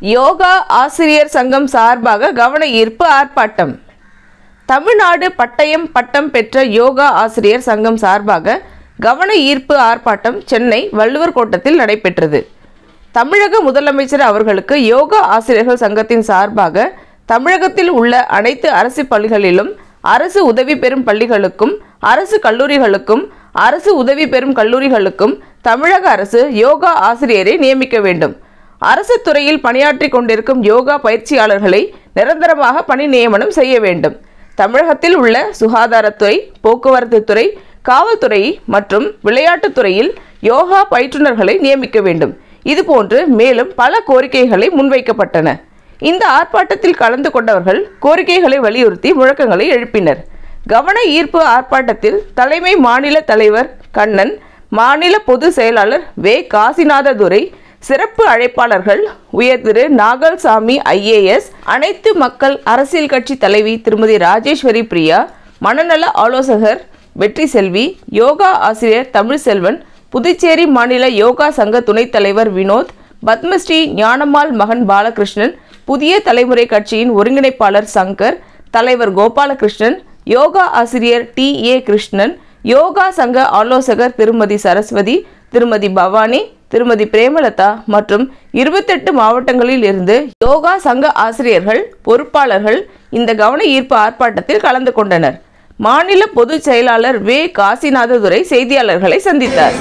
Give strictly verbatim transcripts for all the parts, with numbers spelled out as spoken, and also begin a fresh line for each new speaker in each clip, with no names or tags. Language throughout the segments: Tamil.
யோகா ஆசிரியர் சங்கம் சார்பாக கவன ஈர்ப்பு ஆர்ப்பாட்டம். தமிழ்நாடு பட்டயம் பட்டம் பெற்ற யோகா ஆசிரியர் சங்கம் சார்பாக கவன ஈர்ப்பு ஆர்ப்பாட்டம் சென்னை வள்ளுவர் கோட்டத்தில் நடைபெற்றது. தமிழக முதலமைச்சர் அவர்களுக்கு யோகா ஆசிரியர்கள் சங்கத்தின் சார்பாக தமிழகத்தில் உள்ள அனைத்து அரசு பள்ளிகளிலும் அரசு உதவி பெறும் பள்ளிகளுக்கும் அரசு கல்லூரிகளுக்கும் அரசு உதவி பெறும் கல்லூரிகளுக்கும் தமிழக அரசு யோகா ஆசிரியரை நியமிக்க வேண்டும். அரசு துறையில் பணியாற்றி கொண்டிருக்கும் யோகா பயிற்சியாளர்களை நிரந்தரமாக பணி நியமனம் செய்ய வேண்டும். தமிழகத்தில் உள்ள சுகாதாரத்துறை, போக்குவரத்து துறை, காவல்துறை மற்றும் விளையாட்டுத்துறையில் யோகா பயிற்றுநர்களை நியமிக்க வேண்டும். இதுபோன்று மேலும் பல கோரிக்கைகளை முன்வைக்கப்பட்டன. இந்த ஆர்ப்பாட்டத்தில் கலந்து கொண்டவர்கள் கோரிக்கைகளை வலியுறுத்தி முழக்கங்களை எழுப்பினர். கவன ஈர்ப்பு ஆர்ப்பாட்டத்தில் தலைமை மாநில தலைவர் கண்ணன், மாநில பொதுச் செயலாளர் வே காசிநாததுரை, சிறப்பு அழைப்பாளர்கள் உயர் திரு நாகல்சாமி ஐஏஎஸ், அனைத்து மக்கள் அரசியல் கட்சி தலைவி திருமதி ராஜேஸ்வரி பிரியா, மனநல ஆலோசகர் வெற்றி செல்வி, யோகா ஆசிரியர் தமிழ்செல்வன், புதுச்சேரி மாநில யோகா சங்க துணைத் தலைவர் வினோத், பத்மஸ்ரீ ஞானம்மாள் மகன் பாலகிருஷ்ணன், புதிய தலைமுறை கட்சியின் ஒருங்கிணைப்பாளர் சங்கர், தலைவர் கோபாலகிருஷ்ணன், யோகா ஆசிரியர் டி ஏ கிருஷ்ணன், யோகா சங்க ஆலோசகர் திருமதி சரஸ்வதி, திருமதி பவானி, திருமதி பிரேமலதா மற்றும் இருபத்தெட்டு மாவட்டங்களில் இருந்து யோகா சங்க ஆசிரியர்கள், பொறுப்பாளர்கள் இந்த கவன ஈர்ப்பு ஆர்ப்பாட்டத்தில் கலந்து கொண்டனர். மாநில பொதுச் செயலாளர் வே காசிநாததுரை செய்தியாளர்களை சந்தித்தார்.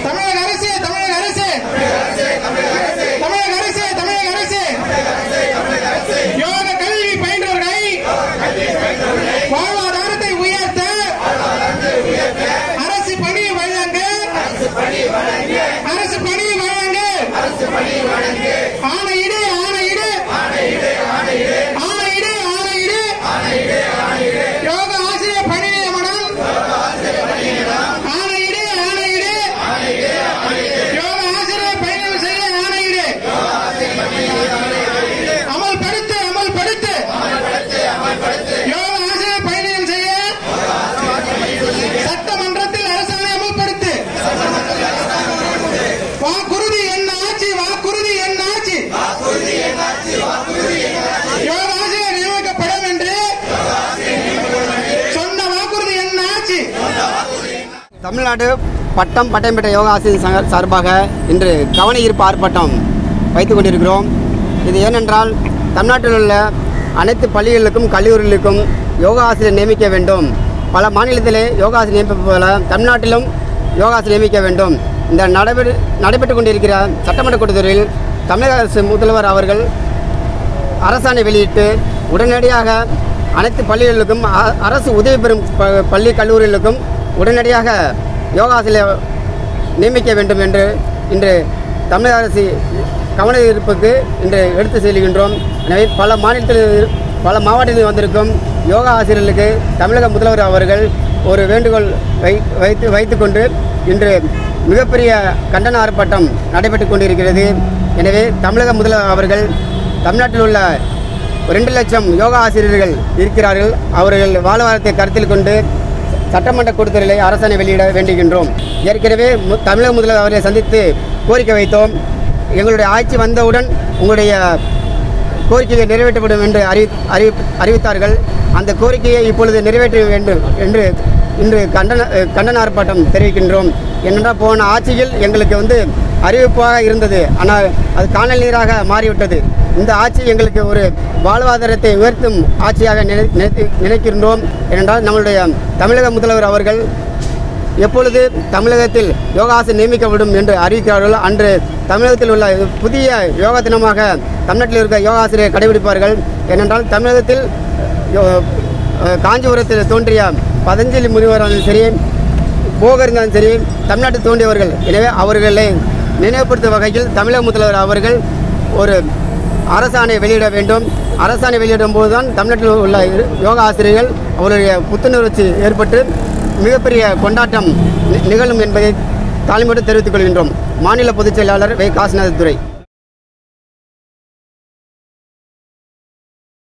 தமிழ்நாடு பட்டம் பட்டம் பெற்ற யோகா ஆசிரியர் சங்க சார்பாக இன்று கவன ஈர்ப்பு ஆர்ப்பாட்டம் வைத்துக் கொண்டிருக்கிறோம். இது ஏனென்றால் தமிழ்நாட்டில் உள்ள அனைத்து பள்ளிகளுக்கும் கல்லூரிகளுக்கும் யோகா ஆசிரியர் நியமிக்க வேண்டும். பல மாநிலத்திலே யோகா ஆசிரியர் நியமிப்பது போல தமிழ்நாட்டிலும் யோகா ஆசிரியர் நியமிக்க வேண்டும். இந்த நடைபெறு நடைபெற்று கொண்டிருக்கிற சட்டமன்ற கூட்டத்தொடரில் தமிழக அரசு முதல்வர் அவர்கள் அரசாணை வெளியிட்டு உடனடியாக அனைத்து பள்ளிகளுக்கும் அரசு உதவி பெறும் பள்ளி கல்லூரிகளுக்கும் உடனடியாக யோகா ஆசிரியர் நியமிக்க வேண்டும் என்று இன்று தமிழக அரசு கவன ஈர்ப்புக்கு இன்று எடுத்து செல்கின்றோம். எனவே பல மாநிலத்தில் பல மாவட்டத்தில் வந்திருக்கும் யோகா ஆசிரியர்களுக்கு தமிழக முதல்வர் அவர்கள் ஒரு வேண்டுகோள் வை வைத்து வைத்து கொண்டு இன்று மிகப்பெரிய கண்டன ஆர்ப்பாட்டம் நடைபெற்று கொண்டிருக்கிறது. எனவே தமிழக முதல்வர் அவர்கள் தமிழ்நாட்டில் உள்ள ரெண்டு லட்சம் யோகா ஆசிரியர்கள் இருக்கிறார்கள். அவர்கள் வாழ்வாதாரத்தை கருத்தில் கொண்டு சட்டமன்ற கூட்டத்தொடரிலே அரசாணை வெளியிட வேண்டுகின்றோம். ஏற்கனவே தமிழக முதல்வர் அவரை சந்தித்து கோரிக்கை வைத்தோம். எங்களுடைய ஆட்சி வந்தவுடன் உங்களுடைய கோரிக்கையை நிறைவேற்றப்படும் என்று அறிவி அறிவி அறிவித்தார்கள். அந்த கோரிக்கையை இப்பொழுது நிறைவேற்ற வேண்டும் என்று இன்று கண்டன கண்டன ஆர்ப்பாட்டம் தெரிவிக்கின்றோம். ஏனென்றால் போன ஆட்சியில் எங்களுக்கு வந்து அறிவிப்பாக இருந்தது, ஆனால் அது காணல் நீராக மாறிவிட்டது. இந்த ஆட்சி எங்களுக்கு ஒரு வாழ்வாதாரத்தை உயர்த்தும் ஆட்சியாக நினை நினைக்கின்றோம். ஏனென்றால் நம்மளுடைய தமிழக முதல்வர் அவர்கள் எப்பொழுது தமிழகத்தில் யோகாசனம் நியமிக்கப்படும் என்று அறிவிக்கிறார்களோ அன்று தமிழகத்தில் உள்ள புதிய யோகா தினமாக தமிழ்நாட்டில் இருக்க யோகாசிரியர் கடைபிடிப்பார்கள். ஏனென்றால் தமிழகத்தில் காஞ்சிபுரத்தில் தோன்றிய பதஞ்சலி முனிவர் இருந்தாலும் சரி, போகர் இருந்தாலும் சரி, தமிழ்நாட்டில் தோன்றியவர்கள். எனவே அவர்களை நினைவுபடுத்தும் வகையில் தமிழக முதல்வர் அவர்கள் ஒரு அரசாணை வெளியிட வேண்டும். அரசாணை வெளியிடும் போதுதான் தமிழ்நாட்டில் உள்ள யோகா ஆசிரியர்கள் அவருடைய புத்துணர்ச்சி ஏற்பட்டு மிகப்பெரிய கொண்டாட்டம் நிகழும் என்பதை தாழ்மையோடு தெரிவித்துக் கொள்கின்றோம். மாநில பொதுச் செயலாளர் வே காசிநாததுரை.